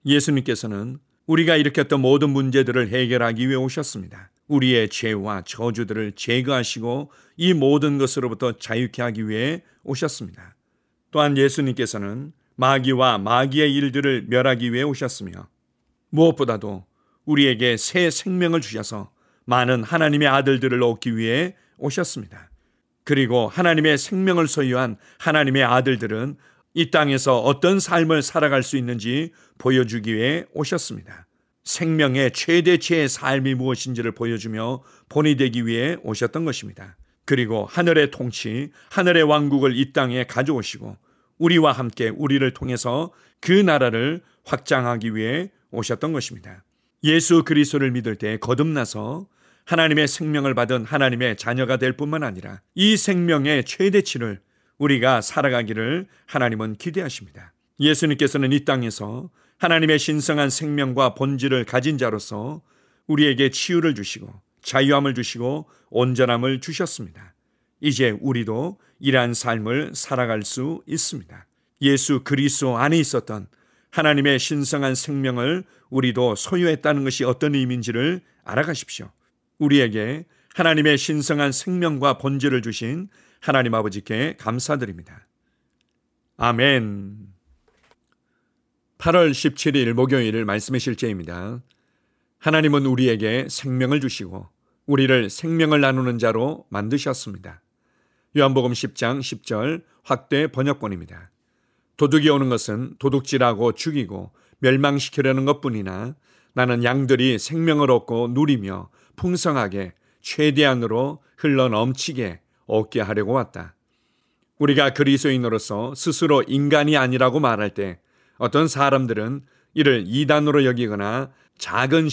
예수님께서는 우리가 일으켰던 모든 문제들을 해결하기 위해 오셨습니다. 우리의 죄와 저주들을 제거하시고 이 모든 것으로부터 자유케 하기 위해 오셨습니다. 또한 예수님께서는 마귀와 마귀의 일들을 멸하기 위해 오셨으며 무엇보다도 우리에게 새 생명을 주셔서 많은 하나님의 아들들을 얻기 위해 오셨습니다. 그리고 하나님의 생명을 소유한 하나님의 아들들은 이 땅에서 어떤 삶을 살아갈 수 있는지 보여주기 위해 오셨습니다. 생명의 최대치의 삶이 무엇인지를 보여주며 본이 되기 위해 오셨던 것입니다. 그리고 하늘의 통치, 하늘의 왕국을 이 땅에 가져오시고 우리와 함께 우리를 통해서 그 나라를 확장하기 위해 오셨던 것입니다. 예수 그리스도를 믿을 때 거듭나서 하나님의 생명을 받은 하나님의 자녀가 될 뿐만 아니라 이 생명의 최대치를 우리가 살아가기를 하나님은 기대하십니다. 예수님께서는 이 땅에서 하나님의 신성한 생명과 본질을 가진 자로서 우리에게 치유를 주시고 자유함을 주시고 온전함을 주셨습니다. 이제 우리도 이러한 삶을 살아갈 수 있습니다. 예수 그리스도 안에 있었던 하나님의 신성한 생명을 우리도 소유했다는 것이 어떤 의미인지를 알아가십시오. 우리에게 하나님의 신성한 생명과 본질을 주신 하나님 아버지께 감사드립니다. 아멘. 8월 17일 목요일 말씀의 실제입니다. 하나님은 우리에게 생명을 주시고 우리를 생명을 나누는 자로 만드셨습니다. 요한복음 10장 10절 확대 번역본입니다. 도둑이 오는 것은 도둑질하고 죽이고 멸망시키려는 것뿐이나 나는 양들이 생명을 얻고 누리며 풍성하게 최대한으로 흘러넘치게 얻게 하려고 왔다. 우리가 그리스도인으로서 스스로 인간이 아니라고 말할 때 어떤 사람들은 이를 이단으로 여기거나 작은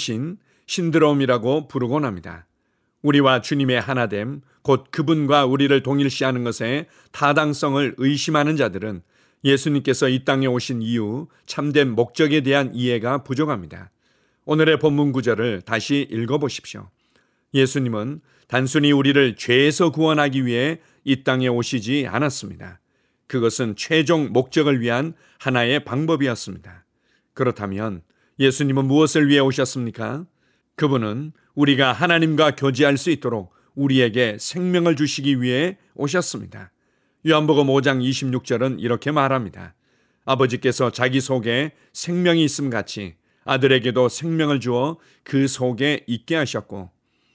신드롬이라고 부르곤 합니다. 우리와 주님의 하나됨, 곧 그분과 우리를 동일시하는 것에 타당성을 의심하는 자들은 예수님께서 이 땅에 오신 이유, 참된 목적에 대한 이해가 부족합니다. 오늘의 본문 구절을 다시 읽어보십시오. 예수님은 단순히 우리를 죄에서 구원하기 위해 이 땅에 오시지 않았습니다. 그것은 최종 목적을 위한 하나의 방법이었습니다. 그렇다면 예수님은 무엇을 위해 오셨습니까? 그분은 우리가 하나님과 교제할 수 있도록 우리에게 생명을 주시기 위해 오셨습니다. 요한복음 5장 26절은 이렇게 말합니다. 아버지께서 자기 속에 생명이 있음 같이 아들에게도 생명을 주어 그 속에 있게 하셨고,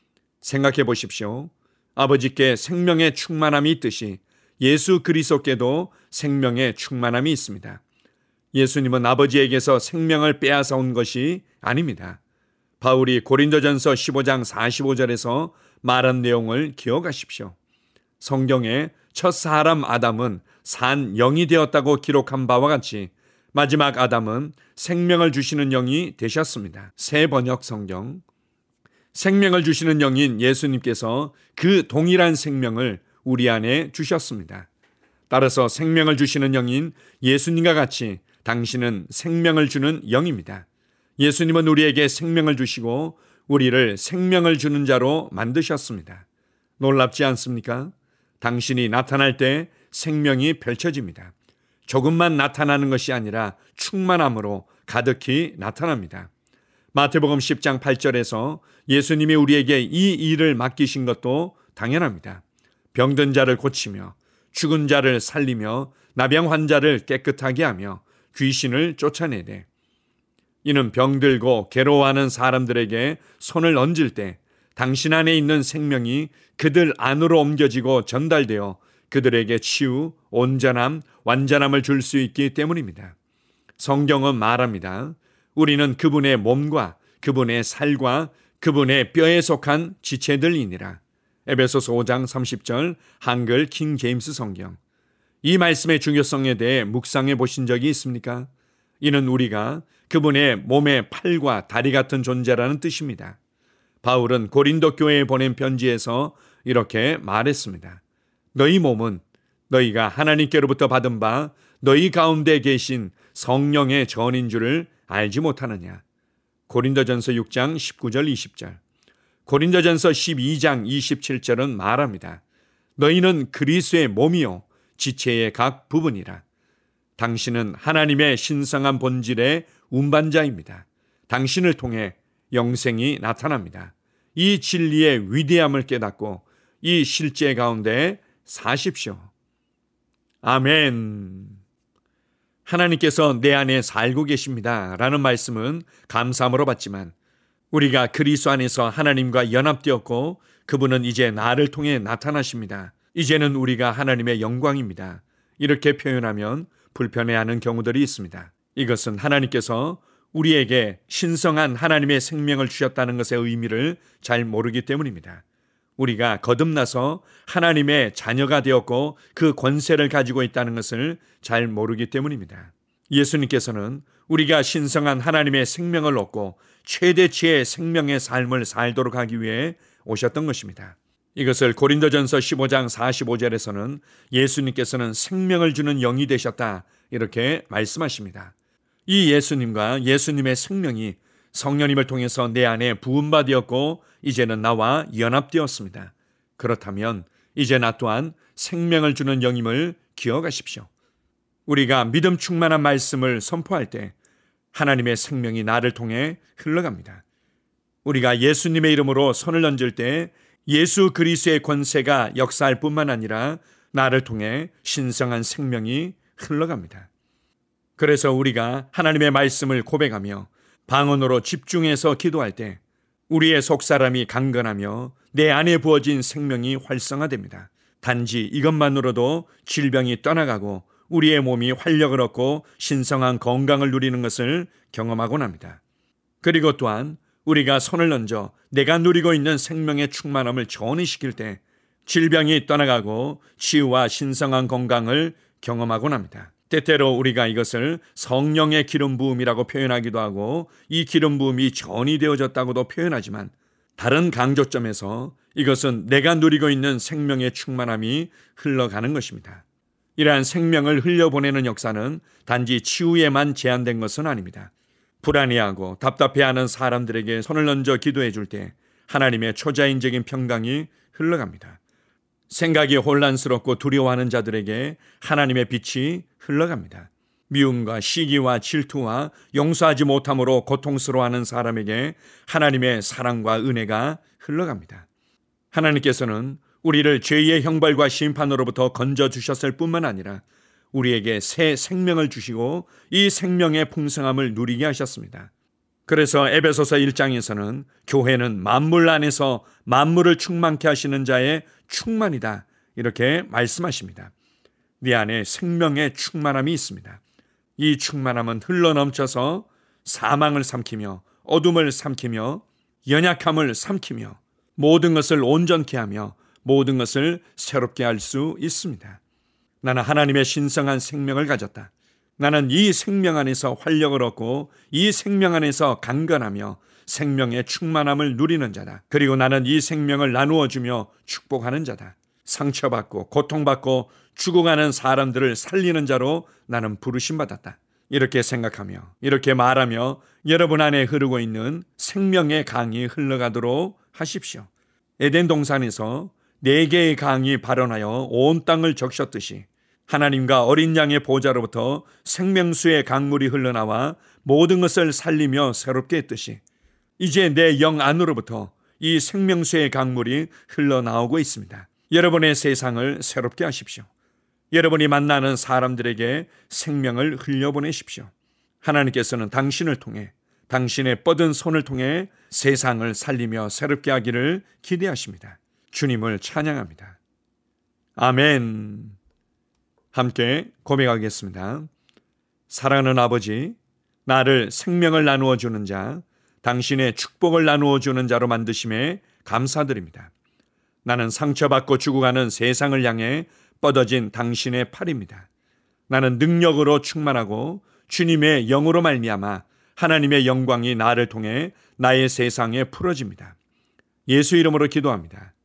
생각해 보십시오. 아버지께 생명의 충만함이 있듯이 예수 그리스도께도 생명의 충만함이 있습니다. 예수님은 아버지에게서 생명을 빼앗아 온 것이 아닙니다. 바울이 고린도전서 15장 45절에서 말한 내용을 기억하십시오. 성경에 첫 사람 아담은 산 영이 되었다고 기록한 바와 같이 마지막 아담은 생명을 주시는 영이 되셨습니다. 새 번역 성경. 생명을 주시는 영인 예수님께서 그 동일한 생명을 우리 안에 주셨습니다. 따라서 생명을 주시는 영인 예수님과 같이 당신은 생명을 주는 영입니다. 예수님은 우리에게 생명을 주시고 우리를 생명을 주는 자로 만드셨습니다. 놀랍지 않습니까? 당신이 나타날 때 생명이 펼쳐집니다. 조금만 나타나는 것이 아니라 충만함으로 가득히 나타납니다. 마태복음 10장 8절에서 예수님이 우리에게 이 일을 맡기신 것도 당연합니다. 병든 자를 고치며 죽은 자를 살리며 나병 환자를 깨끗하게 하며 귀신을 쫓아내되, 이는 병들고 괴로워하는 사람들에게 손을 얹을 때 당신 안에 있는 생명이 그들 안으로 옮겨지고 전달되어 그들에게 치유, 온전함, 완전함을 줄 수 있기 때문입니다. 성경은 말합니다. 우리는 그분의 몸과 그분의 살과 그분의 뼈에 속한 지체들이니라. 에베소서 5장 30절 한글 킹 제임스 성경. 이 말씀의 중요성에 대해 묵상해 보신 적이 있습니까? 이는 우리가 그분의 몸의 팔과 다리 같은 존재라는 뜻입니다. 바울은 고린도 교회에 보낸 편지에서 이렇게 말했습니다. 너희 몸은 너희가 하나님께로부터 받은 바 너희 가운데 계신 성령의 전인 줄을 알지 못하느냐. 고린도전서 6장 19절 20절. 고린도전서 12장 27절은 말합니다. 너희는 그리스도의 몸이요 지체의 각 부분이라. 당신은 하나님의 신성한 본질의 운반자입니다. 당신을 통해 영생이 나타납니다. 이 진리의 위대함을 깨닫고 이 실제 가운데 사십시오. 아멘. 하나님께서 내 안에 살고 계십니다 라는 말씀은 감사함으로 받지만, 우리가 그리스도 안에서 하나님과 연합되었고 그분은 이제 나를 통해 나타나십니다. 이제는 우리가 하나님의 영광입니다. 이렇게 표현하면 불편해하는 경우들이 있습니다. 이것은 하나님께서 우리에게 신성한 하나님의 생명을 주셨다는 것의 의미를 잘 모르기 때문입니다. 우리가 거듭나서 하나님의 자녀가 되었고 그 권세를 가지고 있다는 것을 잘 모르기 때문입니다. 예수님께서는 우리가 신성한 하나님의 생명을 얻고 최대치의 생명의 삶을 살도록 하기 위해 오셨던 것입니다. 이것을 고린도전서 15장 45절에서는 예수님께서는 생명을 주는 영이 되셨다, 이렇게 말씀하십니다. 이 예수님과 예수님의 생명이 성령님을 통해서 내 안에 부음받았고 이제는 나와 연합되었습니다. 그렇다면 이제 나 또한 생명을 주는 영임을 기억하십시오. 우리가 믿음 충만한 말씀을 선포할 때 하나님의 생명이 나를 통해 흘러갑니다. 우리가 예수님의 이름으로 손을 얹을 때 예수 그리스도의 권세가 역사할 뿐만 아니라 나를 통해 신성한 생명이 흘러갑니다. 그래서 우리가 하나님의 말씀을 고백하며 방언으로 집중해서 기도할 때 우리의 속사람이 강건하며 내 안에 부어진 생명이 활성화됩니다. 단지 이것만으로도 질병이 떠나가고 우리의 몸이 활력을 얻고 신성한 건강을 누리는 것을 경험하곤 합니다. 그리고 또한 우리가 손을 얹어 내가 누리고 있는 생명의 충만함을 전이시킬 때 질병이 떠나가고 치유와 신성한 건강을 경험하곤 합니다. 때때로 우리가 이것을 성령의 기름 부음이라고 표현하기도 하고 이 기름 부음이 전이 되어졌다고도 표현하지만, 다른 강조점에서 이것은 내가 누리고 있는 생명의 충만함이 흘러가는 것입니다. 이러한 생명을 흘려보내는 역사는 단지 치유에만 제한된 것은 아닙니다. 불안해하고 답답해하는 사람들에게 손을 얹어 기도해 줄 때 하나님의 초자연적인 평강이 흘러갑니다. 생각이 혼란스럽고 두려워하는 자들에게 하나님의 빛이 흘러갑니다. 미움과 시기와 질투와 용서하지 못함으로 고통스러워하는 사람에게 하나님의 사랑과 은혜가 흘러갑니다. 하나님께서는 우리를 죄의 형벌과 심판으로부터 건져주셨을 뿐만 아니라 우리에게 새 생명을 주시고 이 생명의 풍성함을 누리게 하셨습니다. 그래서 에베소서 1장에서는 교회는 만물 안에서 만물을 충만케 하시는 자의 충만이다, 이렇게 말씀하십니다. 네 안에 생명의 충만함이 있습니다. 이 충만함은 흘러넘쳐서 사망을 삼키며 어둠을 삼키며 연약함을 삼키며 모든 것을 온전케 하며 모든 것을 새롭게 할 수 있습니다. 나는 하나님의 신성한 생명을 가졌다. 나는 이 생명 안에서 활력을 얻고 이 생명 안에서 강건하며 생명의 충만함을 누리는 자다. 그리고 나는 이 생명을 나누어 주며 축복하는 자다. 상처받고 고통받고 죽어가는 사람들을 살리는 자로 나는 부르심받았다. 이렇게 생각하며 이렇게 말하며 여러분 안에 흐르고 있는 생명의 강이 흘러가도록 하십시오. 에덴 동산에서 4개의 강이 발원하여 온 땅을 적셨듯이 하나님과 어린 양의 보좌로부터 생명수의 강물이 흘러나와 모든 것을 살리며 새롭게 했듯이 이제 내 영 안으로부터 이 생명수의 강물이 흘러나오고 있습니다. 여러분의 세상을 새롭게 하십시오. 여러분이 만나는 사람들에게 생명을 흘려보내십시오. 하나님께서는 당신을 통해, 당신의 뻗은 손을 통해 세상을 살리며 새롭게 하기를 기대하십니다. 주님을 찬양합니다. 아멘. 함께 고백하겠습니다. 사랑하는 아버지, 나를 생명을 나누어 주는 자, 당신의 축복을 나누어 주는 자로 만드심에 감사드립니다. 나는 상처받고 죽어가는 세상을 향해 뻗어진 당신의 팔입니다. 나는 능력으로 충만하고 주님의 영으로 말미암아 하나님의 영광이 나를 통해 나의 세상에 풀어집니다. 예수 이름으로 기도합니다.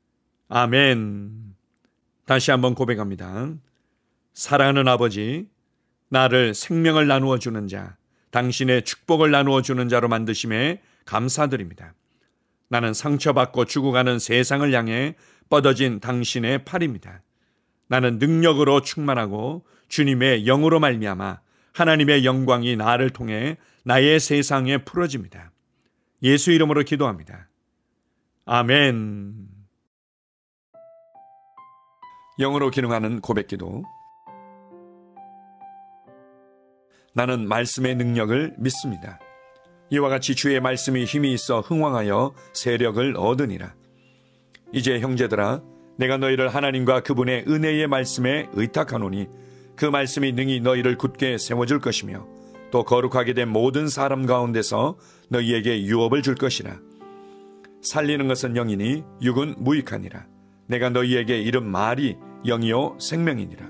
아멘. 다시 한번 고백합니다. 사랑하는 아버지, 나를 생명을 나누어 주는 자, 당신의 축복을 나누어 주는 자로 만드심에 감사드립니다. 나는 상처받고 죽어가는 세상을 향해 뻗어진 당신의 팔입니다. 나는 능력으로 충만하고 주님의 영으로 말미암아 하나님의 영광이 나를 통해 나의 세상에 풀어집니다. 예수 이름으로 기도합니다. 아멘. 영으로 기능하는 고백기도. 나는 말씀의 능력을 믿습니다. 이와 같이 주의 말씀이 힘이 있어 흥왕하여 세력을 얻으니라. 이제 형제들아, 내가 너희를 하나님과 그분의 은혜의 말씀에 의탁하노니 그 말씀이 능히 너희를 굳게 세워줄 것이며 또 거룩하게 된 모든 사람 가운데서 너희에게 유업을 줄 것이라. 살리는 것은 영이니 육은 무익하니라. 내가 너희에게 이른 말이 영이요 생명이니라.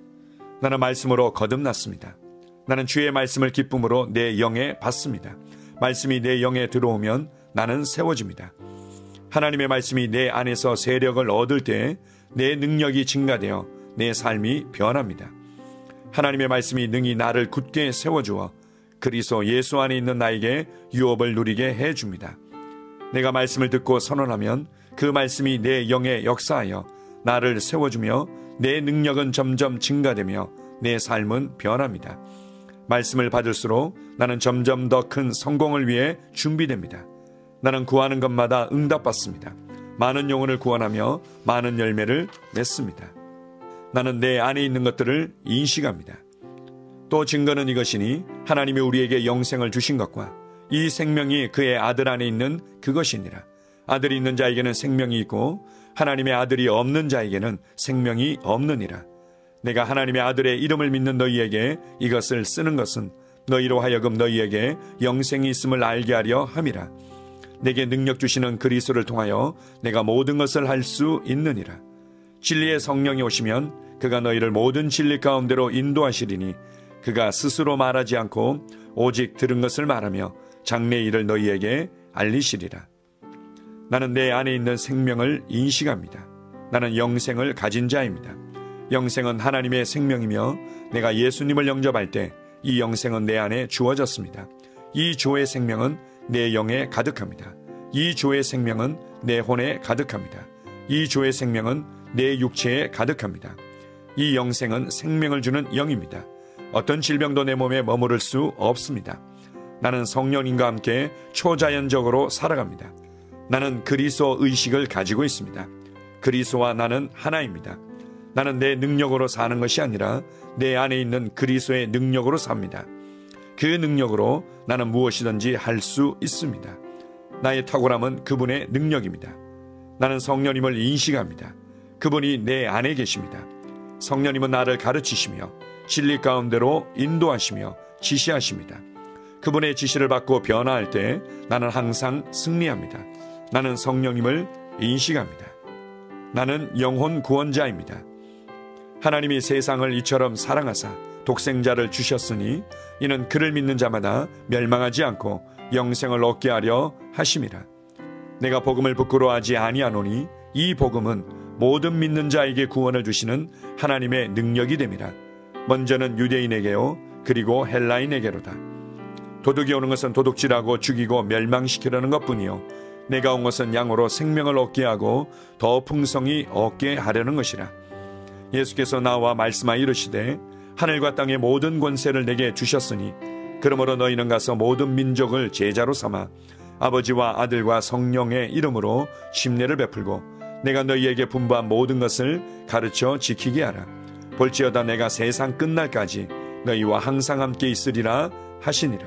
나는 말씀으로 거듭났습니다. 나는 주의 말씀을 기쁨으로 내 영에 받습니다. 말씀이 내 영에 들어오면 나는 세워집니다. 하나님의 말씀이 내 안에서 세력을 얻을 때 내 능력이 증가되어 내 삶이 변합니다. 하나님의 말씀이 능히 나를 굳게 세워주어 그리스도 예수 안에 있는 나에게 유업을 누리게 해줍니다. 내가 말씀을 듣고 선언하면 그 말씀이 내 영에 역사하여 나를 세워주며 내 능력은 점점 증가되며 내 삶은 변합니다. 말씀을 받을수록 나는 점점 더 큰 성공을 위해 준비됩니다. 나는 구하는 것마다 응답받습니다. 많은 영혼을 구원하며 많은 열매를 맺습니다. 나는 내 안에 있는 것들을 인식합니다. 또 증거는 이것이니 하나님이 우리에게 영생을 주신 것과 이 생명이 그의 아들 안에 있는 그것이니라. 아들이 있는 자에게는 생명이 있고 하나님의 아들이 없는 자에게는 생명이 없느니라. 내가 하나님의 아들의 이름을 믿는 너희에게 이것을 쓰는 것은 너희로 하여금 너희에게 영생이 있음을 알게 하려 함이라. 내게 능력 주시는 그리스도를 통하여 내가 모든 것을 할 수 있느니라. 진리의 성령이 오시면 그가 너희를 모든 진리 가운데로 인도하시리니 그가 스스로 말하지 않고 오직 들은 것을 말하며 장래 일을 너희에게 알리시리라. 나는 내 안에 있는 생명을 인식합니다. 나는 영생을 가진 자입니다. 영생은 하나님의 생명이며 내가 예수님을 영접할 때 이 영생은 내 안에 주어졌습니다. 이 주의 생명은 내 영에 가득합니다. 이 주의 생명은 내 혼에 가득합니다. 이 주의 생명은 내 육체에 가득합니다. 이 영생은 생명을 주는 영입니다. 어떤 질병도 내 몸에 머무를 수 없습니다. 나는 성령님과 함께 초자연적으로 살아갑니다. 나는 그리스도 의식을 가지고 있습니다. 그리스도와 나는 하나입니다. 나는 내 능력으로 사는 것이 아니라 내 안에 있는 그리스도의 능력으로 삽니다. 그 능력으로 나는 무엇이든지 할 수 있습니다. 나의 탁월함은 그분의 능력입니다. 나는 성령님을 인식합니다. 그분이 내 안에 계십니다. 성령님은 나를 가르치시며 진리 가운데로 인도하시며 지시하십니다. 그분의 지시를 받고 변화할 때 나는 항상 승리합니다. 나는 성령님을 인식합니다. 나는 영혼 구원자입니다. 하나님이 세상을 이처럼 사랑하사 독생자를 주셨으니 이는 그를 믿는 자마다 멸망하지 않고 영생을 얻게 하려 하심이라. 내가 복음을 부끄러워하지 아니하노니 이 복음은 모든 믿는 자에게 구원을 주시는 하나님의 능력이 됨이라. 먼저는 유대인에게요 그리고 헬라인에게로다. 도둑이 오는 것은 도둑질하고 죽이고 멸망시키려는 것뿐이요 내가 온 것은 양으로 생명을 얻게 하고 더 풍성히 얻게 하려는 것이라. 예수께서 나와 말씀하여 이르시되 하늘과 땅의 모든 권세를 내게 주셨으니 그러므로 너희는 가서 모든 민족을 제자로 삼아 아버지와 아들과 성령의 이름으로 침례를 베풀고 내가 너희에게 분부한 모든 것을 가르쳐 지키게 하라. 볼지어다 내가 세상 끝날까지 너희와 항상 함께 있으리라 하시니라.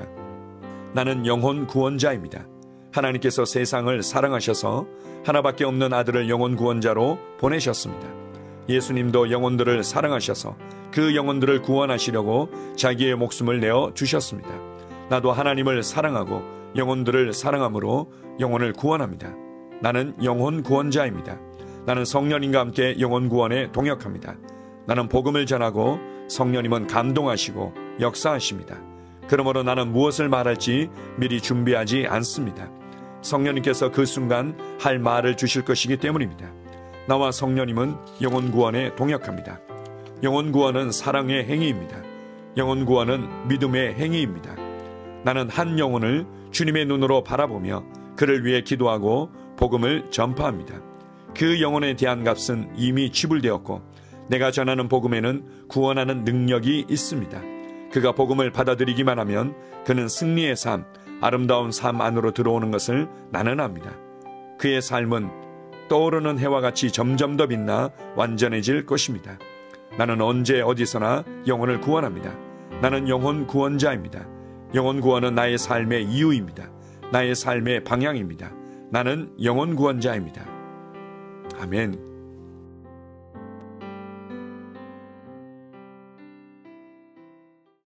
나는 영혼 구원자입니다. 하나님께서 세상을 사랑하셔서 하나밖에 없는 아들을 영혼 구원자로 보내셨습니다. 예수님도 영혼들을 사랑하셔서 그 영혼들을 구원하시려고 자기의 목숨을 내어 주셨습니다. 나도 하나님을 사랑하고 영혼들을 사랑함으로 영혼을 구원합니다. 나는 영혼 구원자입니다. 나는 성령님과 함께 영혼 구원에 동역합니다. 나는 복음을 전하고 성령님은 감동하시고 역사하십니다. 그러므로 나는 무엇을 말할지 미리 준비하지 않습니다. 성령님께서 그 순간 할 말을 주실 것이기 때문입니다. 나와 성령님은 영혼 구원에 동역합니다. 영혼 구원은 사랑의 행위입니다. 영혼 구원은 믿음의 행위입니다. 나는 한 영혼을 주님의 눈으로 바라보며 그를 위해 기도하고 복음을 전파합니다. 그 영혼에 대한 값은 이미 지불되었고 내가 전하는 복음에는 구원하는 능력이 있습니다. 그가 복음을 받아들이기만 하면 그는 승리의 삶, 아름다운 삶 안으로 들어오는 것을 나는 압니다. 그의 삶은 떠오르는 해와 같이 점점 더 빛나 완전해질 것입니다. 나는 언제 어디서나 영혼을 구원합니다. 나는 영혼 구원자입니다. 영혼 구원은 나의 삶의 이유입니다. 나의 삶의 방향입니다. 나는 영혼 구원자입니다. 아멘.